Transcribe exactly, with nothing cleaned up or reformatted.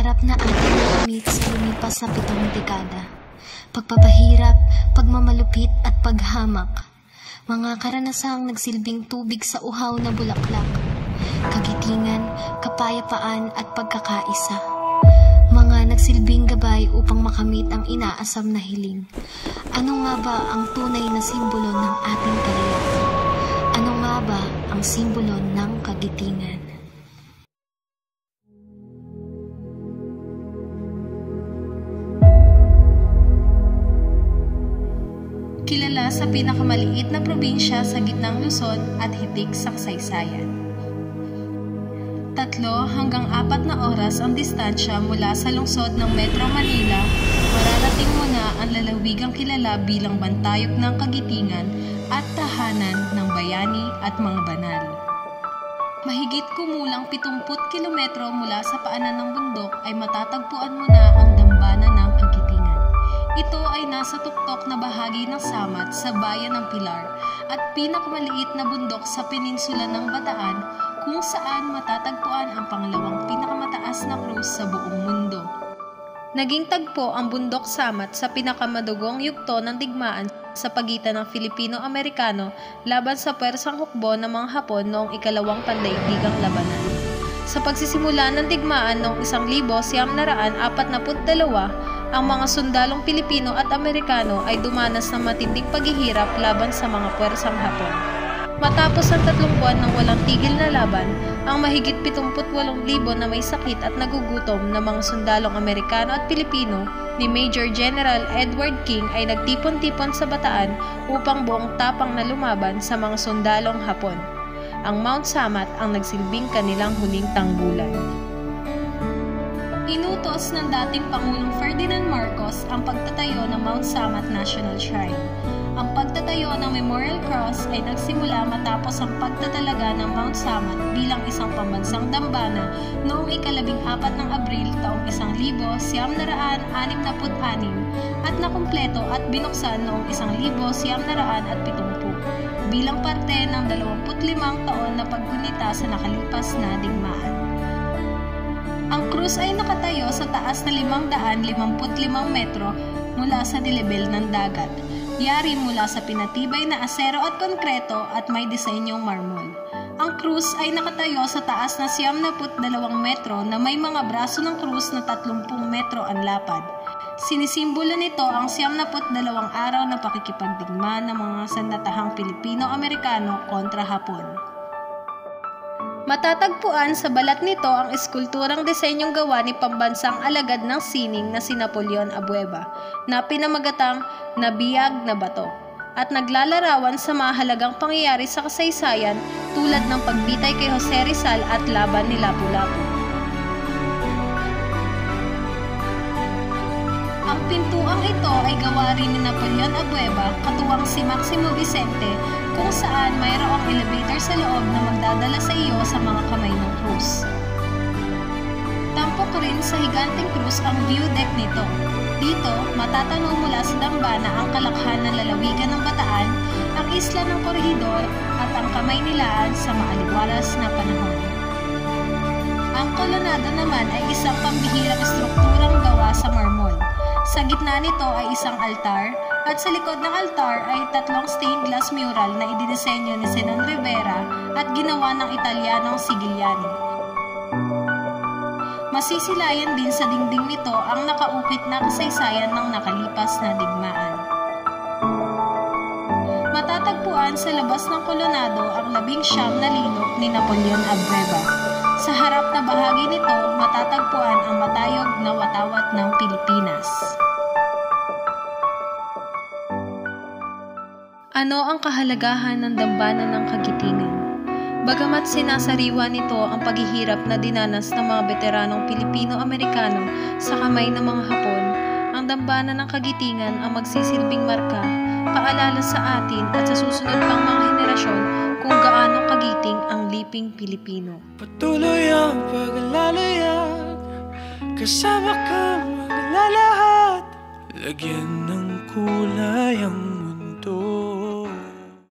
pangarap na ating nakamit sa lumipas sa pitong dekada. Pagpapahirap, pagmamalupit at paghamak. Mga karanasang nagsilbing tubig sa uhaw na bulaklak. Kagitingan, kapayapaan at pagkakaisa. Mga nagsilbing gabay upang makamit ang inaasam na hiling. Ano nga ba ang tunay na simbolo ng ating kalayaan? Ano nga ba ang simbolo ng kagitingan? Kilala sa pinakamaliit na probinsya sa gitnang Luzon at hitik sa kasaysayan. Tatlo hanggang apat na oras ang distansya mula sa lungsod ng Metro Manila, mararating mo na ang lalawigang kilala bilang bantayog ng kagitingan at tahanan ng bayani at mga banal. Mahigit kumulang pitungput kilometro mula sa paanan ng bundok ay matatagpuan mo na ang dambana ng kagitingan. Ito ay nasa tuktok na bahagi ng Samat sa bayan ng Pilar at pinakamaliit na bundok sa peninsula ng Bataan kung saan matatagpuan ang pangalawang pinakamataas na krus sa buong mundo. Naging tagpo ang bundok Samat sa pinakamadugong yugto ng digmaan sa pagitan ng Filipino-Amerikano laban sa pwersang hukbo ng mga Hapon noong ikalawang pandaigdigang labanan. Sa pagsisimula ng digmaan noong isang libo siyam na raan apat na put dalawa, ang mga sundalong Pilipino at Amerikano ay dumanas ng matinding paghihirap laban sa mga pwersang Hapon. Matapos ang tatlong buwan ng walang tigil na laban, ang mahigit pitungput walong libo na may sakit at nagugutom na mga sundalong Amerikano at Pilipino ni Major General Edward King ay nagtipon-tipon sa Bataan upang buong tapang na lumaban sa mga sundalong Hapon. Ang Mount Samat ang nagsilbing kanilang huling tanggulan. Inutos ng dating Pangulong Ferdinand Marcos ang pagtatayo ng Mount Samat National Shrine. Ang pagtatayo ng Memorial Cross ay nagsimula matapos ang pagtatalaga ng Mount Samat bilang isang pambansang dambana noong ikalabing apat ng Abril taong isang libo siyam na raan anim na put anim at nakumpleto at binuksan noong isang libo siyam na raan at pitungpu bilang parte ng dalawamput limang taon na paggunita sa nakalipas na digmaan. Ang krus ay nakatayo sa taas na limang daan limamput limang metro mula sa nilebel ng dagat. Yari mula sa pinatibay na asero at konkreto at may disenyong marmol. Ang krus ay nakatayo sa taas na siyam na put dalawang metro na may mga braso ng krus na tatlumpung metro ang lapad. Sinisimbolo nito ang siyam na put dalawang araw na pakikipagdigma ng mga sandatahang Pilipino-Amerikano kontra Hapon. Matatagpuan sa balat nito ang eskulturang disenyong gawa ni pambansang alagad ng sining na si Napoleon Abueva na pinamagatang Nabiyag na Bato at naglalarawan sa mahalagang pangyayari sa kasaysayan tulad ng pagbitay kay Jose Rizal at laban ni Lapu-Lapu. Ang pintuang ito ay gawa rin ni Napoleon Abueva katuwang si Maximo Vicente kung saan mayroong elevator sa loob na magdadala sa iyo sa mga kamay ng krus. Tampok rin sa higanting krus ang view deck nito. Dito, matatanaw mula sa dambana ang kalakhan ng lalawigan ng Bataan, ang isla ng Corregidor at ang Kamay Nilaan sa maaliwalas na panahon. Ang kolonado naman ay isang pambihirang estrukturang gawa sa marmol. Sa gitna nito ay isang altar at sa likod ng altar ay tatlong stained glass mural na idinisenyo ni Zenon Rivera at ginawa ng Italianong Sigigliani. Masisilayan din sa dingding nito ang nakaukit na kasaysayan ng nakalipas na digmaan. Matatagpuan sa labas ng kolonado ang labing siyam na linok ni Napoleon Abueva. Sa harap na bahagi nito, matatagpuan ang matayog na watawat ng Pilipinas. Ano ang kahalagahan ng dambana ng kagitingan? Bagamat sinasariwa nito ang paghihirap na dinanas ng mga veteranong Pilipino-Amerikano sa kamay ng mga Hapon, ang dambana ng kagitingan ang magsisilbing marka, paalala sa atin at sa susunod pang mga henerasyon kung gaano kagiting ang liping Pilipino. Patuloy ang paglalayag, kasama kang maglalahat, lagyan ng kulay ang mundo.